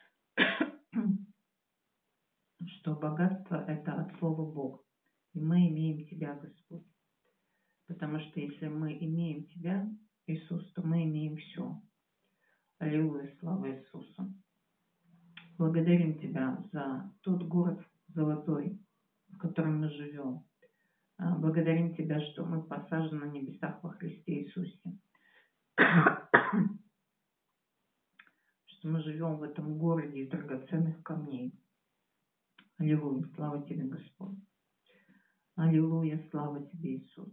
что богатство это от слова Бог. И мы имеем Тебя, Господь. Потому что если мы имеем Тебя, Иисус, то мы имеем все. Аллилуйя, слава Иисусу. Благодарим Тебя за тот город золотой, в котором мы живем. Благодарим Тебя, что мы посажены на небесах во Христе Иисусе. Что мы живем в этом городе из драгоценных камней. Аллилуйя, слава Тебе, Господь. Аллилуйя, слава Тебе, Иисус.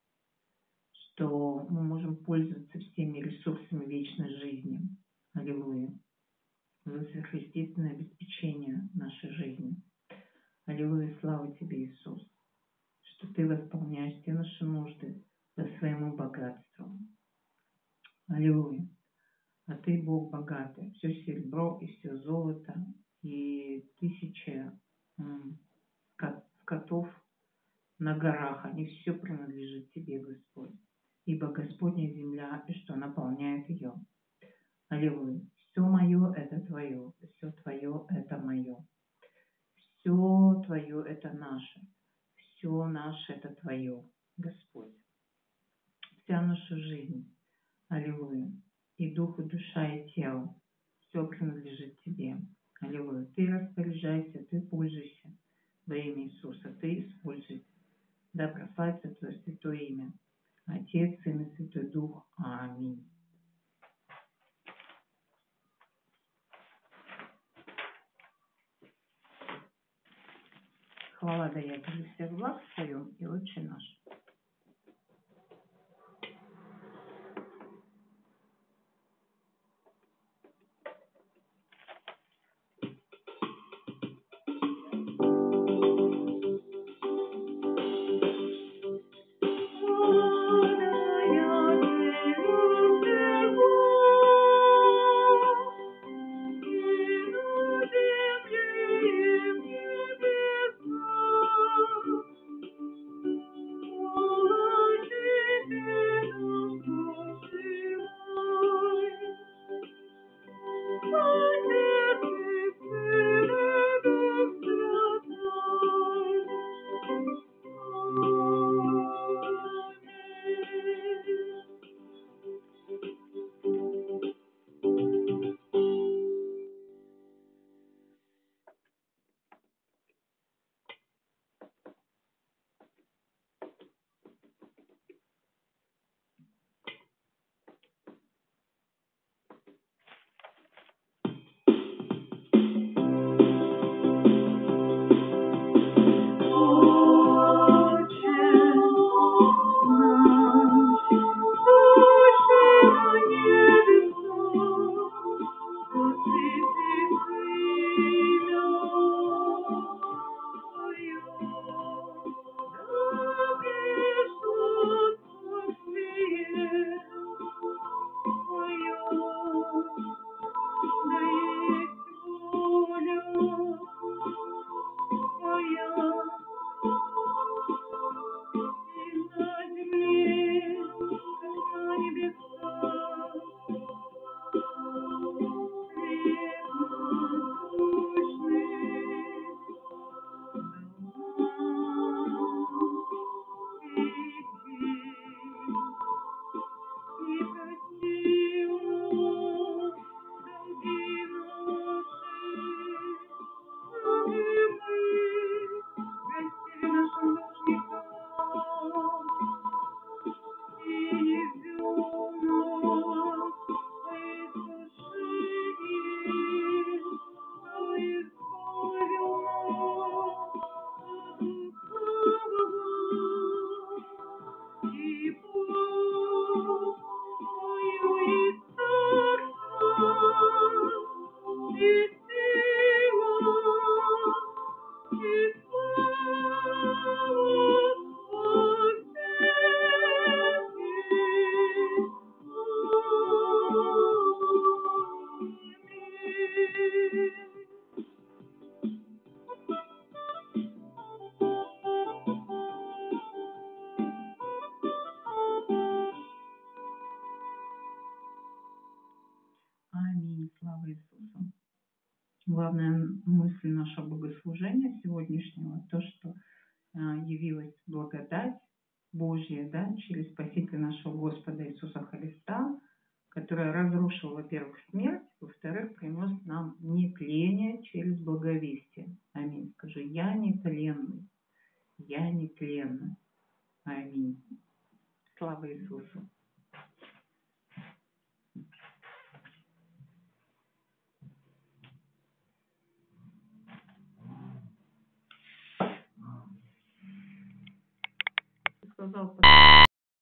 Что мы можем пользоваться всеми ресурсами вечной жизни. Аллилуйя. За сверхъестественное обеспечение нашей жизни. Аллилуйя, слава Тебе, Иисус. Что Ты восполняешь все наши нужды по своему богатству. Аллилуйя. А Ты, Бог богатый, все серебро и все золото, и тысячи м, скотов на горах, они все принадлежит Тебе, Господь. Ибо Господня земля, и что наполняет ее. Аллилуйя. Все мое это Твое, все Твое это мое. Все Твое это наше. Все наше это Твое, Господь. Вся наша жизнь. Аллилуйя. И дух, и душа, и тело. Все принадлежит Тебе. Аллилуйя. Ты распоряжайся, Ты пользуйся во имя Иисуса. Ты используй. Да прославится Твое святое имя. Отец, Сын и Святой Дух. Аминь. Хвала даятелю всех благ Своем и Отче наш. простили нашим должникам, и не ввел нас во искушение, но избавил нас от лукавого. Ибо Твое и царство, и сила, и слава Аминь. Слава Иисусу. Главная мысль нашего богослужения сегодняшнего, то, что а, явилась благодать Божья, да, через Спасителя нашего Господа Иисуса Христа, которая разрушила, во-первых, смерть, во-вторых, принес нам нетление через благовестие. Аминь. Скажи, я нетленный, я нетленный. Аминь. Слава Иисусу. Сказал